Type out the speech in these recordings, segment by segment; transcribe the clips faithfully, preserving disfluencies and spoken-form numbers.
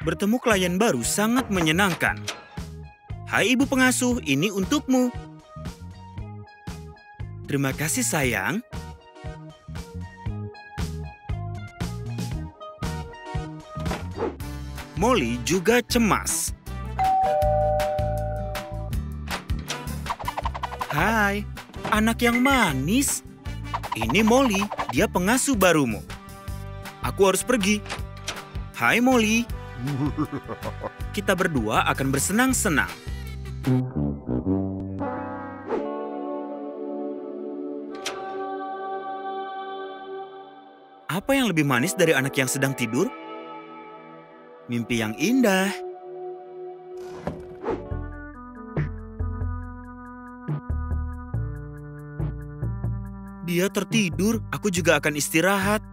Bertemu klien baru sangat menyenangkan. Hai ibu pengasuh, ini untukmu. Terima kasih sayang. Molly juga cemas. Hai, anak yang manis. Ini Molly, dia pengasuh barumu. Aku harus pergi. Hai Molly. Kita berdua akan bersenang-senang. Apa yang lebih manis dari anak yang sedang tidur? Mimpi yang indah. Dia tertidur, aku juga akan istirahat.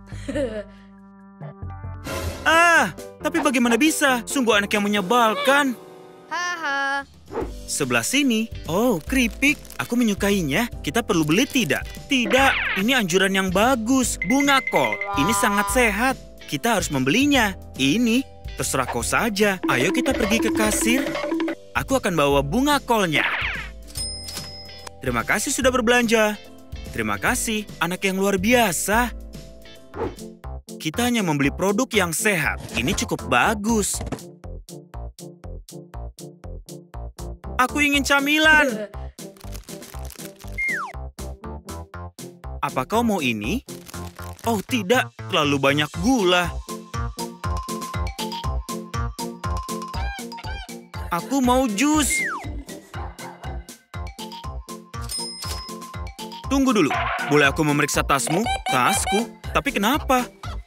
Ah, tapi bagaimana bisa? Sungguh anak yang menyebalkan. Haha. Sebelah sini. Oh, keripik. Aku menyukainya. Kita perlu beli tidak? Tidak, ini anjuran yang bagus. Bunga kol. Ini sangat sehat. Kita harus membelinya. Ini, terserah kau saja. Ayo kita pergi ke kasir. Aku akan bawa bunga kolnya. Terima kasih sudah berbelanja. Terima kasih, anak yang luar biasa. Kita hanya membeli produk yang sehat. Ini cukup bagus. Aku ingin camilan. Apa kau mau ini? Oh tidak, terlalu banyak gula. Aku mau jus. Tunggu dulu, boleh aku memeriksa tasmu? Tasku? Tapi kenapa?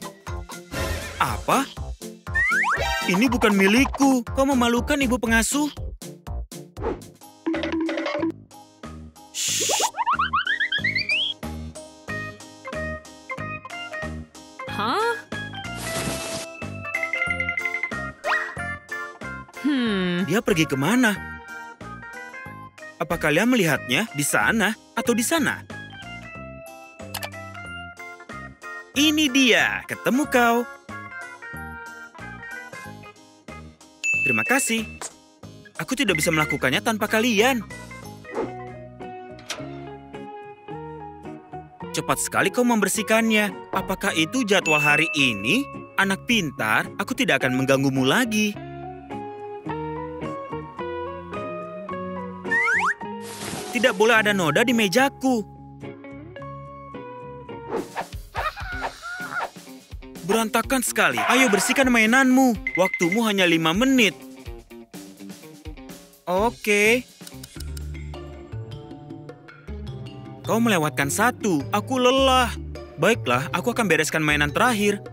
Apa? Ini bukan milikku. Kau memalukan ibu pengasuh. Shh. Hah? Hmm. Dia pergi kemana? Apa kalian melihatnya di sana atau di sana? Ini dia, ketemu kau. Terima kasih. Aku tidak bisa melakukannya tanpa kalian. Cepat sekali kau membersihkannya. Apakah itu jadwal hari ini? Anak pintar, aku tidak akan mengganggumu lagi. Tidak boleh ada noda di mejaku. Berantakan sekali. Ayo bersihkan mainanmu. Waktumu hanya lima menit. Oke. Kau melewatkan satu. Aku lelah. Baiklah, aku akan bereskan mainan terakhir.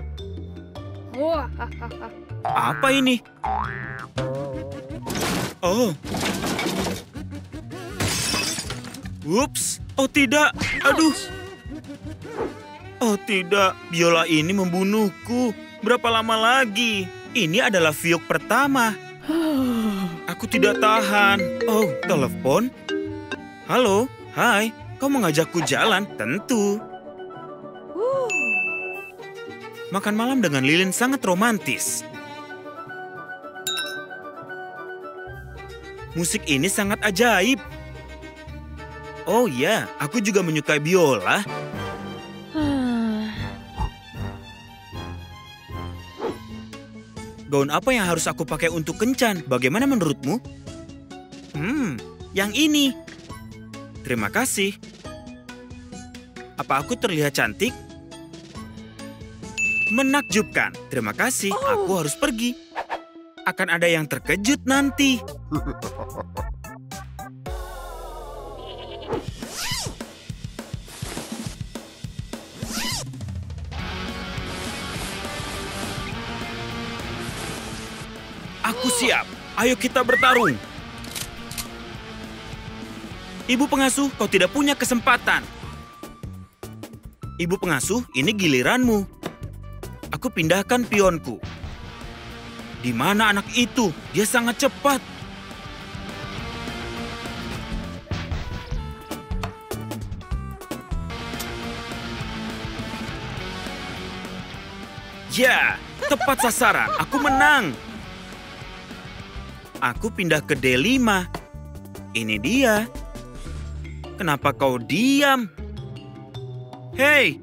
Apa ini? Oh. Ups. Oh tidak. Aduh. Oh tidak, biola ini membunuhku. Berapa lama lagi? Ini adalah viuk pertama. Aku tidak tahan. Oh, telepon? Halo, hai. Kau mengajakku jalan? Tentu. Makan malam dengan lilin sangat romantis. Musik ini sangat ajaib. Oh ya, aku juga menyukai biola. Gaun apa yang harus aku pakai untuk kencan? Bagaimana menurutmu? Hmm, yang ini. Terima kasih. Apa aku terlihat cantik? Menakjubkan. Terima kasih, aku harus pergi. Akan ada yang terkejut nanti. Aku siap. Ayo kita bertarung. Ibu pengasuh, kau tidak punya kesempatan. Ibu pengasuh, ini giliranmu. Aku pindahkan pionku. Di mana anak itu? Dia sangat cepat. Ya, Tepat sasaran, aku menang. Aku pindah ke D lima. Ini dia. Kenapa kau diam? Hei!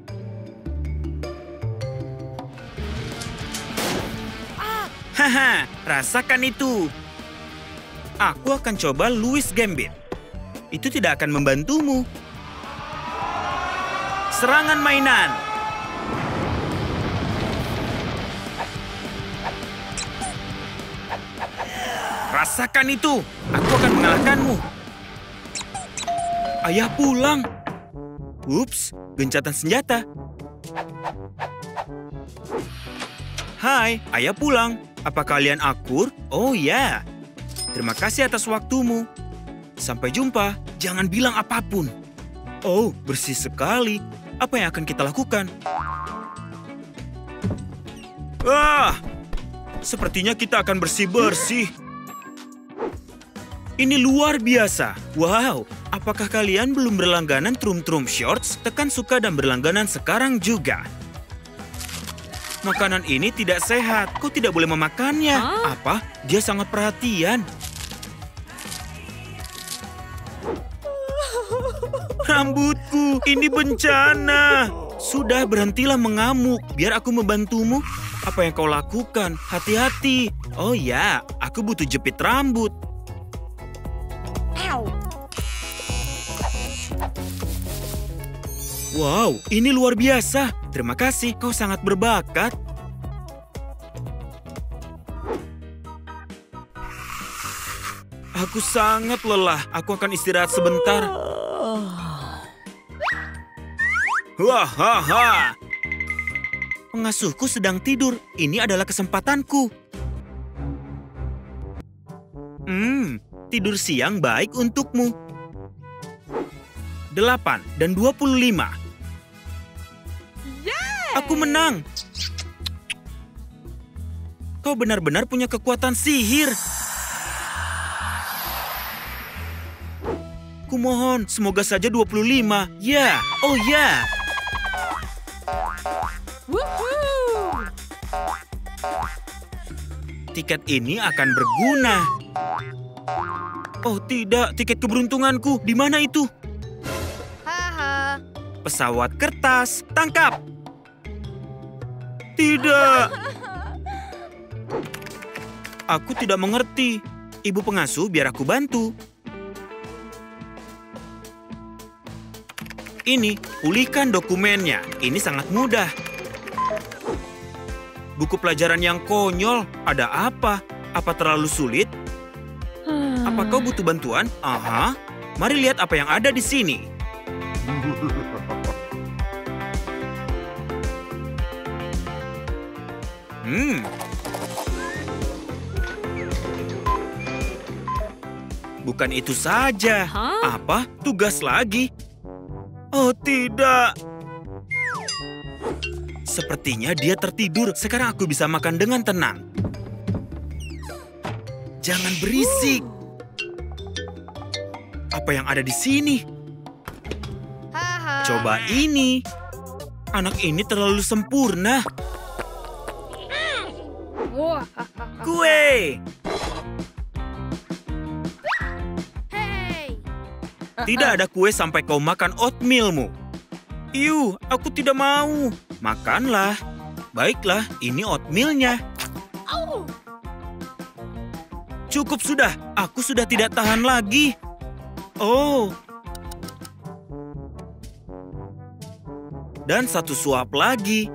Haha, rasakan itu. Aku akan coba Louis Gambit. Itu tidak akan membantumu. Serangan mainan. Rasakan itu. Aku akan mengalahkanmu. Ayah pulang. Ups, gencatan senjata. Hai, ayah pulang. Apa kalian akur? Oh ya. Terima kasih atas waktumu. Sampai jumpa. Jangan bilang apapun. Oh, bersih sekali. Apa yang akan kita lakukan? Wah, sepertinya kita akan bersih-bersih. Ini luar biasa. Wow, apakah kalian belum berlangganan Trum Trum Shorts? Tekan suka dan berlangganan sekarang juga. Makanan ini tidak sehat. Kau tidak boleh memakannya. Huh? Apa? Dia sangat perhatian. Rambutku, ini bencana. Sudah, berhentilah mengamuk. Biar aku membantumu. Apa yang kau lakukan? Hati-hati. Oh ya, aku butuh jepit rambut. Wow, ini luar biasa. Terima kasih, kau sangat berbakat. Aku sangat lelah. Aku akan istirahat sebentar. Hahaha. Pengasuhku sedang tidur. Ini adalah kesempatanku. Hmm, tidur siang baik untukmu. Delapan dan dua puluh lima. Aku menang. Kau benar-benar punya kekuatan sihir. Kumohon, semoga saja dua puluh lima. Ya, oh ya. Woohoo! Tiket ini akan berguna. Oh tidak, tiket keberuntunganku. Di mana itu? Haha. Pesawat kertas, tangkap. Tidak. Aku tidak mengerti. Ibu pengasuh, biar aku bantu. Ini, pulihkan dokumennya. Ini sangat mudah. Buku pelajaran yang konyol. Ada apa? Apa terlalu sulit? Apa kau butuh bantuan? Aha. Mari lihat apa yang ada di sini. Hmm. Bukan itu saja. Hah? Apa? Tugas lagi? Oh, tidak. Sepertinya dia tertidur. Sekarang aku bisa makan dengan tenang. Jangan berisik. Apa yang ada di sini? Haha. Coba ini. Anak ini terlalu sempurna. Wah. Kue. Hey. Tidak ada kue sampai kau makan oatmealmu. Iu, aku tidak mau. Makanlah. Baiklah, ini oatmealnya. Au. Cukup sudah, aku sudah tidak tahan lagi. Oh. Dan satu suap lagi.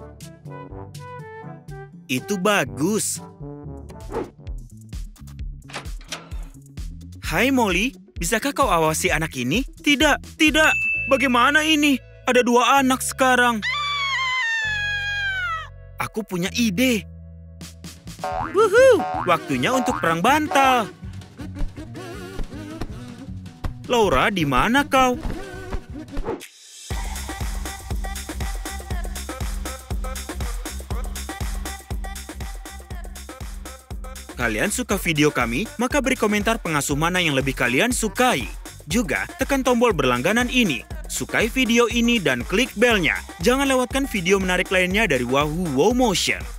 Itu bagus. Hai Molly, bisakah kau awasi anak ini? Tidak, tidak. Bagaimana ini? Ada dua anak sekarang. Aku punya ide. Wuhu, waktunya untuk perang bantal. Laura, di mana kau? Kalian suka video kami? Maka beri komentar pengasuh mana yang lebih kalian sukai. Juga, tekan tombol berlangganan ini. Sukai video ini dan klik belnya. Jangan lewatkan video menarik lainnya dari Wahoo Wow Motion.